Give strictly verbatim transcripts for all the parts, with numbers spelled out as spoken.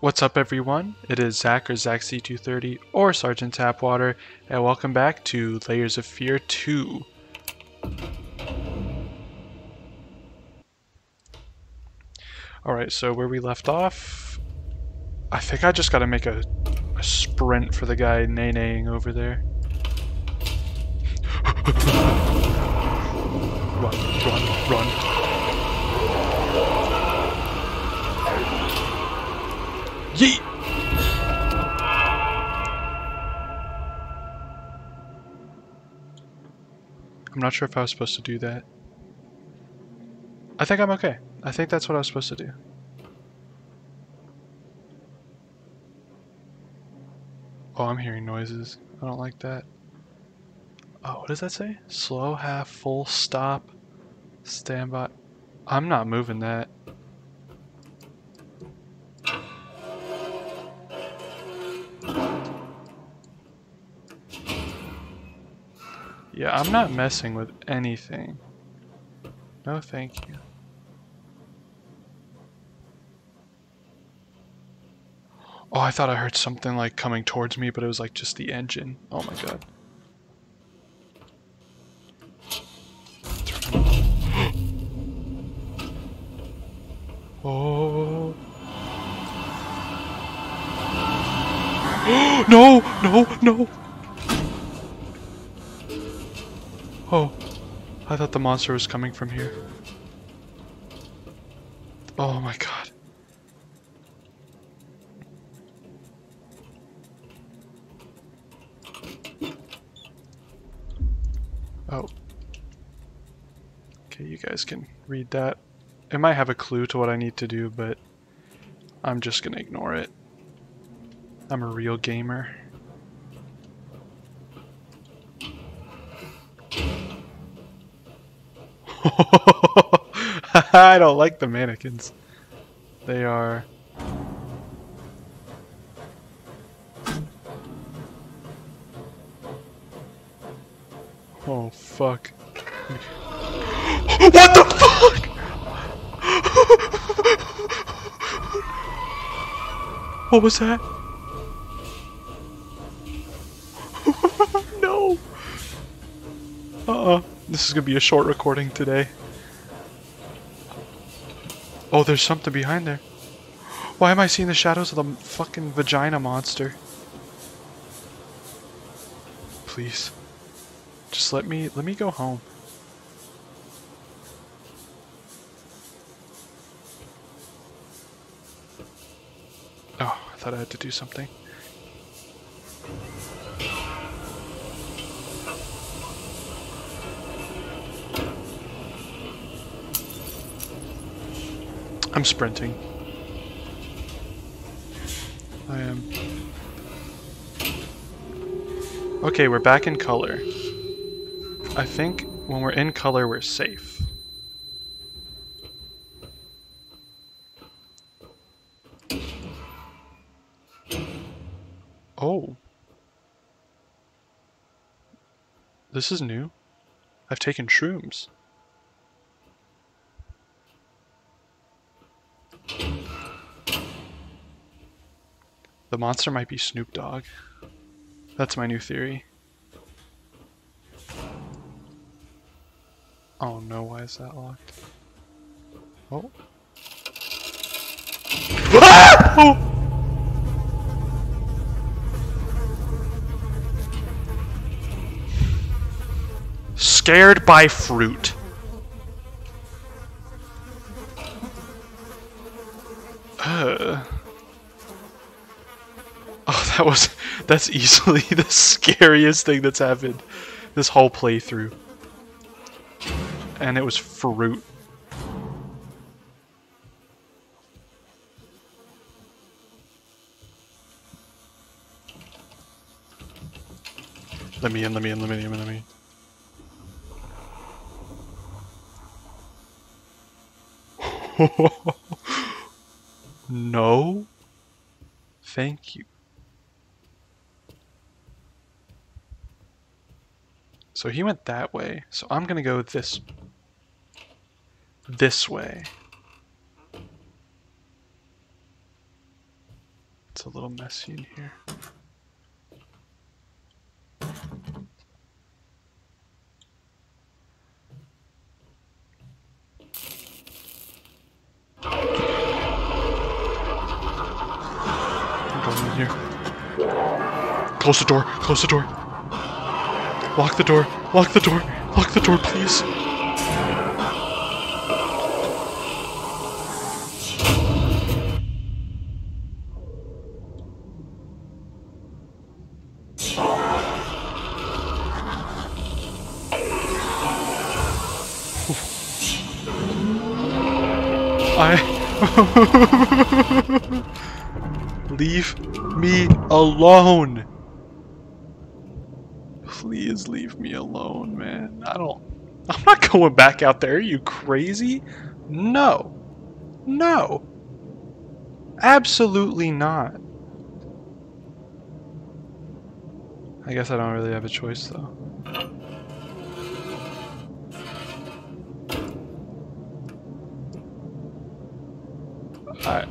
What's up, everyone? It is Zach or Zach C two thirty or Sergeant Tapwater, and welcome back to Layers of Fear two. Alright, so where we left off, I think I just gotta make a, a sprint for the guy nay-naying over there. Run, run, run. Yeet! I'm not sure if I was supposed to do that. I think I'm okay. I think that's what I was supposed to do. Oh, I'm hearing noises. I don't like that. Oh, what does that say? Slow, half, full, stop, stand by. I'm not moving that. Yeah, I'm not messing with anything. No, thank you. Oh, I thought I heard something like coming towards me, but it was like just the engine. Oh my god. Oh. No, no, no. Oh, I thought the monster was coming from here. Oh my god. Oh. Okay, you guys can read that. It might have a clue to what I need to do, but I'm just gonna ignore it. I'm a real gamer. I don't like the mannequins. They are... Oh, fuck. What the fuck?! What was that? No! Uh-uh. This is gonna be a short recording today. Oh, there's something behind there. Why am I seeing the shadows of the fucking vagina monster? Please. Just let me, let me go home. Oh, I thought I had to do something. I'm sprinting. I am. Okay, we're back in color. I think when we're in color, we're safe. Oh. This is new. I've taken shrooms. The monster might be Snoop Dogg. That's my new theory. Oh no, why is that locked? Oh. Ah! Oh! Scared by fruit. Uh. Oh, that was... That's easily the scariest thing that's happened this whole playthrough. And it was fruit. Let me in, let me in, let me in, let me in. No. Thank you. So he went that way, so I'm gonna go this this way. It's a little messy in here. I'm going in here. Close the door. Close the door. Lock the door. Lock the door. Lock the door, please. I leave me alone. Please leave me alone, man. I don't I'm not going back out there. Are you crazy? No. No. Absolutely not. I guess I don't really have a choice though. I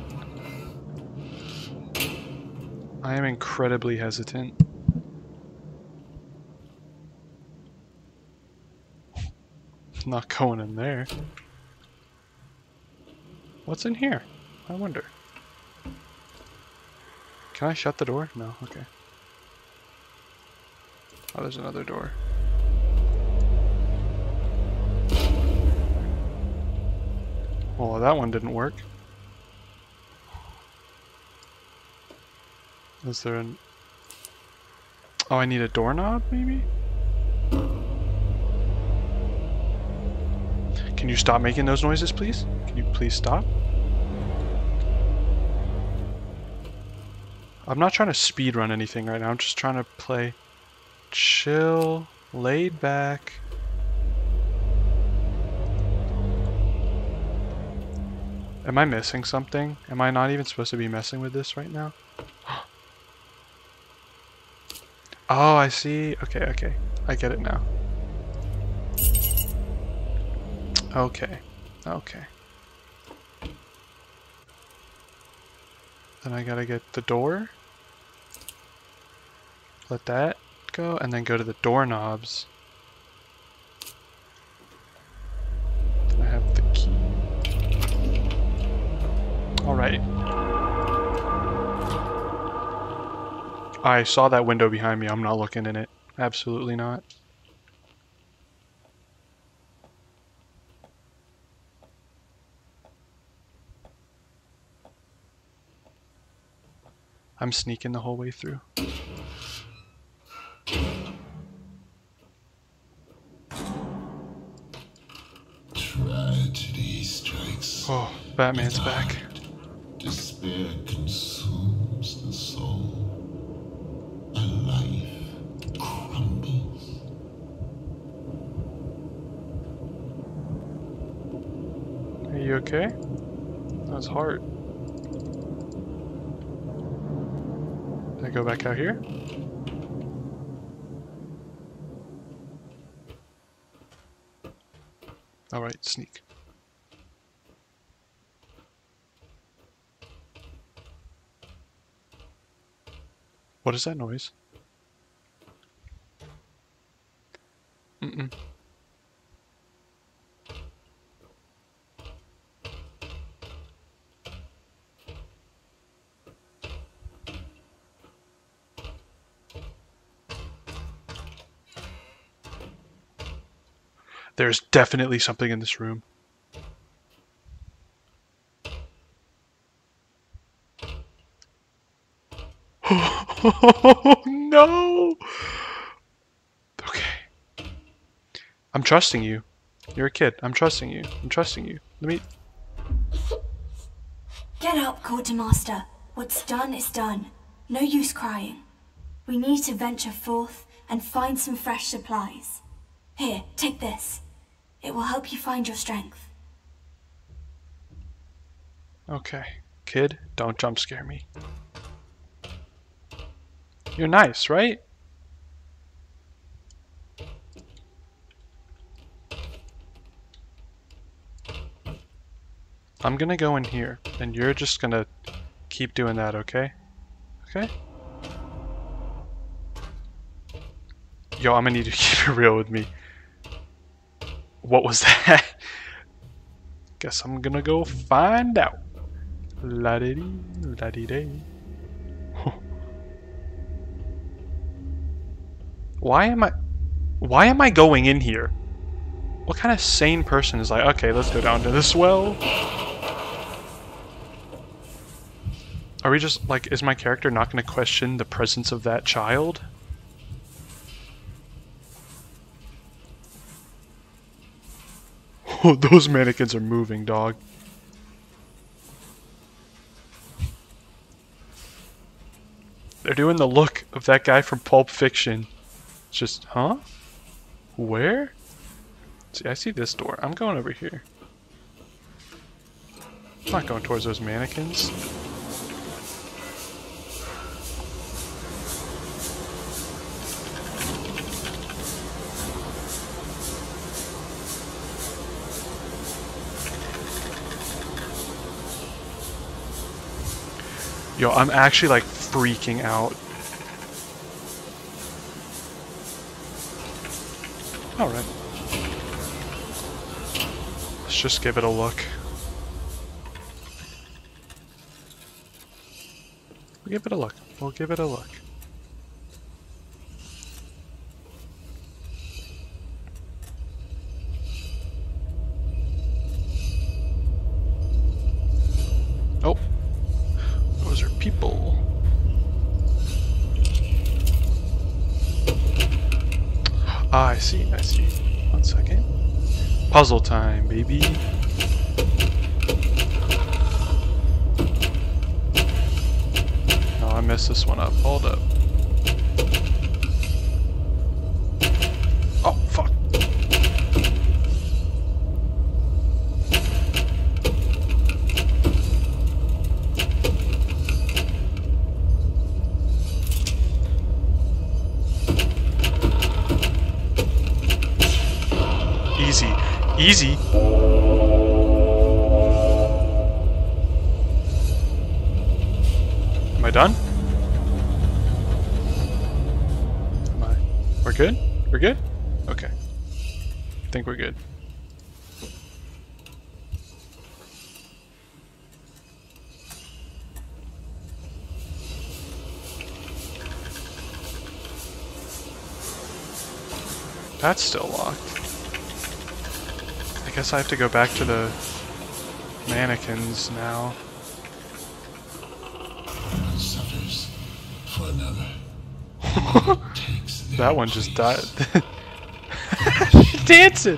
I am incredibly hesitant. Not going in there. What's in here? I wonder. Can I shut the door? No, okay. Oh, there's another door. Well, that one didn't work. Is there an... Oh, I need a doorknob, maybe? Can you stop making those noises, please? Can you please stop? I'm not trying to speed run anything right now. I'm just trying to play chill, laid back. Am I missing something? Am I not even supposed to be messing with this right now? Oh, I see. Okay, okay. I get it now. Okay. Okay. Then I gotta get the door. Let that go, and then go to the doorknobs. Then I have the key. Alright. I saw that window behind me. I'm not looking in it. Absolutely not. I'm sneaking the whole way through. Tragedy strikes. Oh, Batman's back. Despair consumes the soul. A life crumbles. Are you okay? That was hard. Did I go back out here? Alright, sneak. What is that noise? Mm-mm. There's definitely something in this room. Oh no! Okay. I'm trusting you. You're a kid. I'm trusting you. I'm trusting you. Let me... Get up, Quartermaster. What's done is done. No use crying. We need to venture forth and find some fresh supplies. Here, take this. It will help you find your strength. Okay. Kid, don't jump scare me. You're nice, right? I'm gonna go in here, and you're just gonna keep doing that, okay? Okay. Yo, I'm gonna need to keep it real with me. What was that? Guess I'm gonna go find out. La-di-dee, la-di-day. Why am I... Why am I going in here? What kind of sane person is like, okay, let's go down to this well? Are we just, like, is my character not going to question the presence of that child? Oh, those mannequins are moving, dog. They're doing the look of that guy from Pulp Fiction. It's just, huh? Where? See, I see this door. I'm going over here. I'm not going towards those mannequins. Yo, I'm actually like freaking out. Alright. Let's just give it a look. We'll give it a look. We'll give it a look. Oh. Those are people. Ah, I see, I see. One second. Puzzle time, baby. Oh, I messed this one up. Hold up. Oh, fuck. Easy. Easy. Am I done? Am I? We're good? We're good? Okay. I think we're good. That's still locked. I guess I have to go back to the mannequins now. One suffers for another. Takes their That one just died. place. Dancing!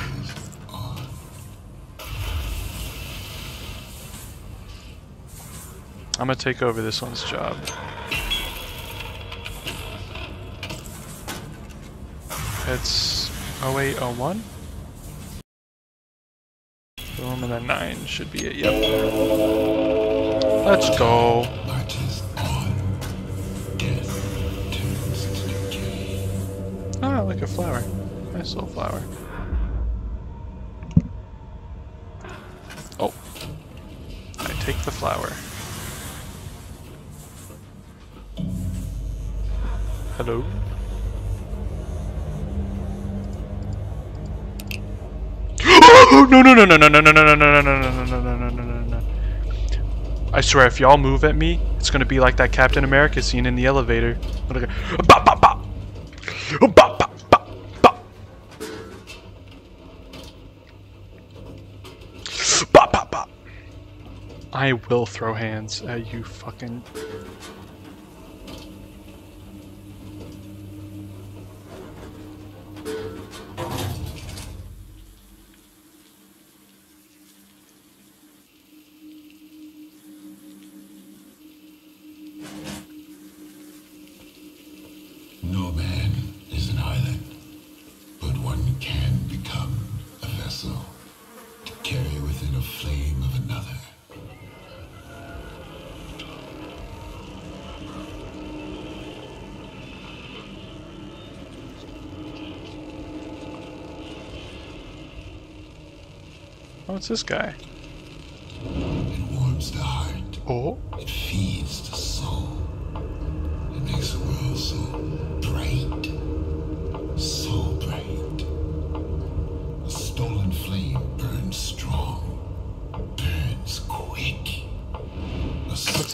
I'm gonna take over this one's job. It's oh eight oh one. Boom, and then nine should be it. Yep. Let's go. Marches on. Death turns to decay. Ah, like a flower. Nice little flower. Oh. I take the flower. Hello? No, no, no, no, no, no, no, no, no, no, no, no, no, no, no, no, no, no. I swear, if y'all move at me, it's gonna be like that Captain America scene in the elevator. Bop, bop, bop. Bop, bop, bop, bop. Bop, bop, bop. I will throw hands at you fucking... No man is an island, but one can become a vessel to carry within a flame of another. Oh, it's this guy. It warms the heart. Oh. It feeds the soul.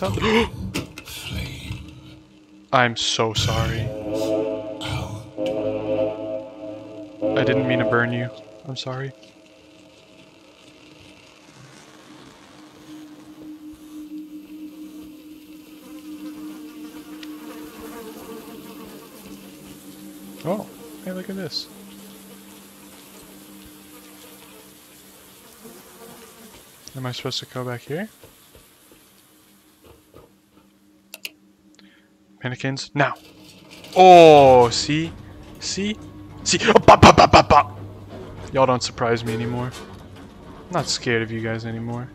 out. Flame. I'm so sorry. Out. I didn't mean to burn you. I'm sorry. Oh, hey, look at this. Am I supposed to go back here? Mannequins, now! Oh, see? See? See? Oh, bop, bop, bop, bop, bop. Y'all don't surprise me anymore. I'm not scared of you guys anymore.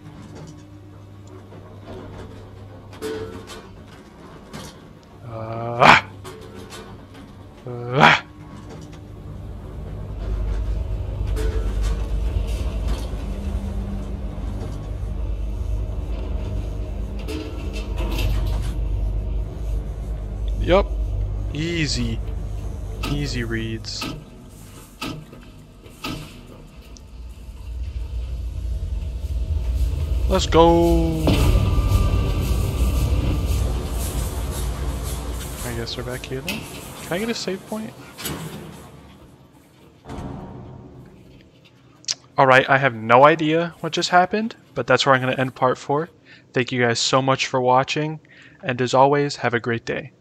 Uh, uh, Yup. Easy. Easy reads. Let's go. I guess we're back here then. Can I get a save point? Alright, I have no idea what just happened, but that's where I'm going to end part four. Thank you guys so much for watching, and as always, have a great day.